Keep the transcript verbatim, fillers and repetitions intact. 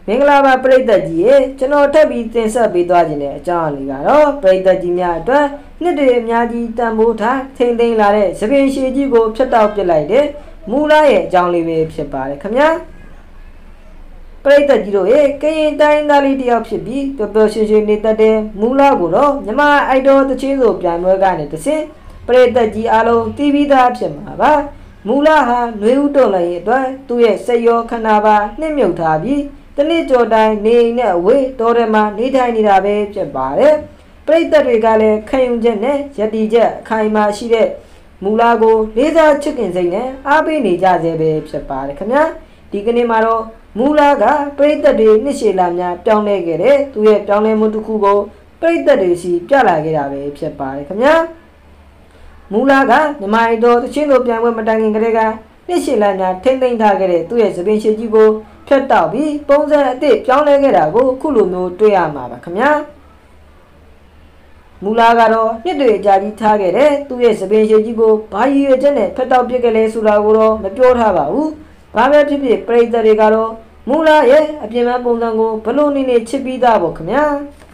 မင်္ဂလာပါပရိသတ်ကြီးရေကျွန်တော်ထပ်ပြီးတင်ဆက်ပေးသွားခြင်းတဲ့အကြောင်းအလေးကတော့ပရိသတ်ကြီးများအတွက်နှစ်တွေအများကြီးတန်ဖိုးထားထိမ့်သိမ်းလာတဲ့သပင်ရှည်ကြီးကိုဖြတ်တောက်ပစ်လိုက်တဲ့မူလာရဲ့အကြောင်းလေးပဲဖြစ်ပါတယ်ခင်ဗျာပရိသတ်ကြီးတို့ရေကရင်တိုင်းသားလေးတယောက်ဖြစ်ပြီးပျော်ပျော်ရွှင်ရွှင်နေတတ်တဲ့မူလာကိုတော့မြမအိုက်တော်တချင်းဆိုပြိုင်ပွဲကနေတဆင့်ပရိသတ်ကြီးအားလုံးတီးပြီးသားဖြစ်မှာပါမူလာဟာနှွေဦးတော်လည်းအတွက်သူ့ရဲ့စိတ်ရောခန္ဓာပါနှိမ့်မြုပ်ထားပြီးတနစ်ကြော်တိုင်းနေနဲ့အဝေးတော်ထဲမှာနေထိုင်နေတာပဲဖြစ်ပါတယ်ပရိသတ်တွေကလည်းခံယူချက်နဲ့ယက်တီချက်အခိုင်အမာရှိတဲ့မူလာကိုလေးစားချစ်ခင်စိတ်နဲ့အားပေးနေကြစေပဲဖြစ်ပါတယ်ခင်ဗျာဒီကနေ့မှာတော့မူလာကပရိသတ်တွေနှစ်ရှည်လာများပြောင်းလဲခဲ့တဲ့သူရဲ့ပြောင်းလဲမှုတစ်ခုကိုပရိသတ်တွေစီပြလာခဲ့တာပဲဖြစ်ပါတယ်ခင်ဗျာမူလာကမြမိုင်တော်တချင်းလိုပြန်ပွဲမတိုင်ခင်ကတည်းကနှစ်ရှည်လာများထိမ့်သိမ်းထားခဲ့တဲ့သူရဲ့သပင်ရှည်ကြီးကိုဖြတ်တောက်ပြီးပုံစံအသစ်ပြောင်းလဲခဲ့တာကိုအခုလိုမျိုးတွေ့ရမှာပါခင်ဗျာမူလာကတော့နှစ်တွေအကြာကြီးထားခဲ့တဲ့သူ့ရဲ့သပင်ရှည်ကြီးကိုဘာရည်ရွယ်ချက်နဲ့ဖြတ်တောက်ပစ်ခဲ့လဲဆိုတာကိုတော့မပြောထားပါဘူးဘာပဲဖြစ်ဖြစ်ပရိသတ်တွေကတော့မူလာရဲ့အပြင်ပန်းပုံစံကိုဘလို့နေနေချစ်ပြီးသားပေါ့ခင်ဗျာ